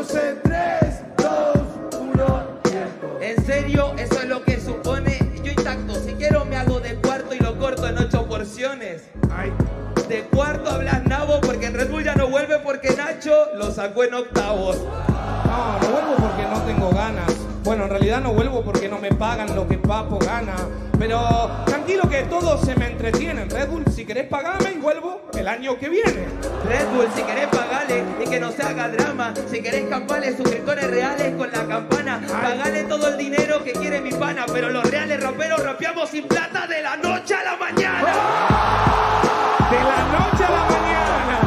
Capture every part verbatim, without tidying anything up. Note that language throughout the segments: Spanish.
Estamos en tres, dos, uno, tiempo. ¿En serio? Eso es lo que supone. Yo intacto, si quiero me hago de cuarto y lo corto en ocho porciones. Ay. De cuarto hablas nabo porque en Red Bull ya no vuelve porque Nacho lo sacó en octavos. No, no vuelvo porque no tengo ganas. Bueno, en realidad no vuelvo porque no me pagan lo que Papo gana. Pero tranquilo que todos se me entretienen. Red Bull, si querés pagarme y vuelvo el año que viene. Red Bull, si querés pagale y que no se haga drama. Si querés campales, suscriptores reales con la campana. Pagale todo el dinero que quiere mi pana. Pero los reales raperos rapeamos sin plata de la noche a la mañana. De la noche a la mañana.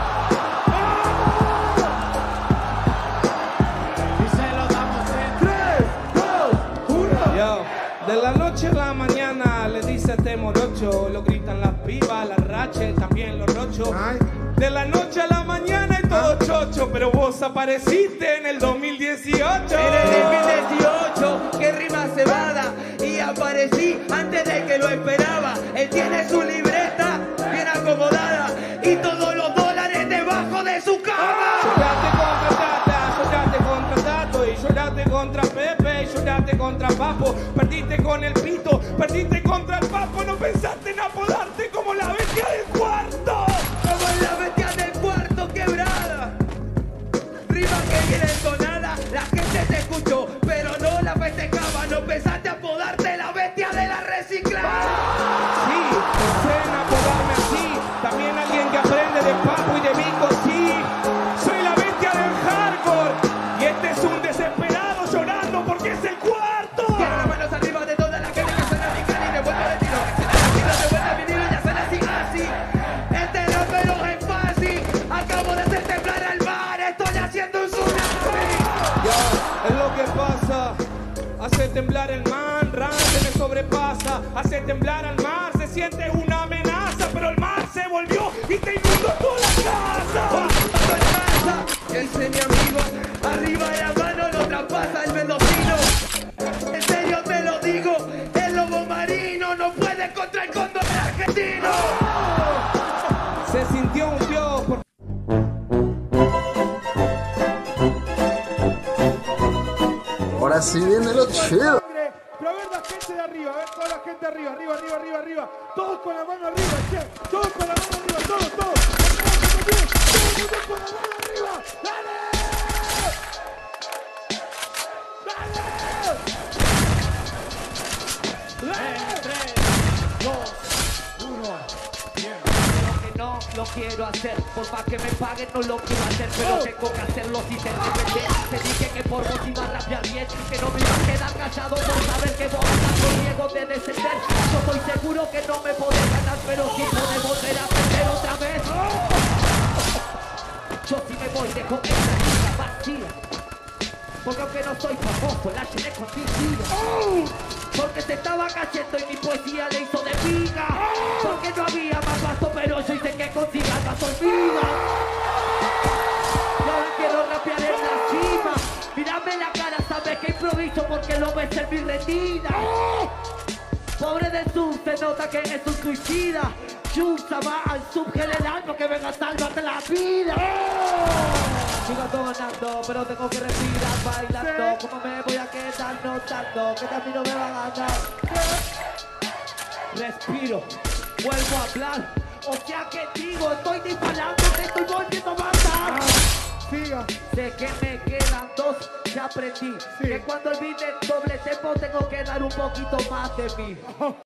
Y se lo damos en tres, dos, uno. Yo, de la noche a la mañana le dice este morocho. Lo gritan las pibas, las raches, también los rochos. Ay. De la noche a la mañana y todo chocho. Pero vos apareciste en el dos mil dieciocho. En el dos mil dieciocho, qué rima cebada. Y aparecí antes de que lo esperaba. Él tiene su libreta bien acomodada y todos los dólares debajo de su cama. Lloraste contra Tata, lloraste contra Tato y lloraste contra Pepe y lloraste contra Papo. Perdiste con el pito, perdiste contra el Papo. No pensaste en apodarte como la bestia del cuarto. Como en la bestia del cuarto quebrada. Rima que viene entonada, la gente te escuchó, pero no la festejaba. No pensaste apodarte la bestia de la reciclada. Sí, pensé en apodarme así. También alguien que aprende de Papo y de Vico, sí. Soy la bestia del hardcore y este es un desesperado llorando porque es el cuarto. Quiero las manos arriba de toda la gente que suena mi cali y me vuelvo de tiro. Que suena tiro, de vuelta vinilo y ya suena así, así. Este rapero es fácil. Acabo de hacer temblar al mar, estoy haciendo un tsunami. Yo, es lo que pasa. Hace temblar el mar, Ran se me sobrepasa. Hace temblar al mar, se siente una amenaza. Pero el mar se volvió y te inundó toda la casa. Paso en casa, ese mi amigo. Arriba de la mano lo traspasa el mendocino. En serio te lo digo, el lobo marino no puede contra el cóndor argentino. Se sintió un dios por... Ahora sí viene lo chido. Pero a ver la gente de arriba, a ver toda la gente de arriba, arriba, arriba, arriba, arriba. Todos con la mano arriba, che. Todos con la mano arriba, todos, todos. Todos con la mano arriba. ¡Dale! ¡Dale! tres, dos, uno, tiempo. Que no lo quiero hacer, por más que me paguen no lo quiero hacer, pero tengo que hacerlo si te depende. Te dije que por vos iba a rapear bien y que no me iba a quedar callado por saber que vos estás con riesgo de descender. Yo estoy seguro que no me podés ganar, pero si podés volver a perder otra vez. Yo sí me voy, dejo esta vida vacía, porque aunque no soy famoso, la llené con mi vida. Porque se estaba cayendo y mi poesía le hizo de viga. Porque no había más pasto, pero yo hice que consiga más olvida. Y ahora quiero rapear en la cima. Mírame la cara, sabes que improviso porque lo ves en mi retina. Pobre del sub, se nota que es un suicida. Yusa va al subgeneral porque venga a salvarte la vida. Sigo donando, pero tengo que respirar bailando. ¿Cómo me voy a quedar notando que también no me va a ganar? Respiro, vuelvo a hablar. O sea que digo, estoy disparando, te estoy volviendo a matar. Siga. Sé que me quedan dos, ya aprendí. Sí. Que cuando olvide doble tempo tengo que dar un poquito más de mí.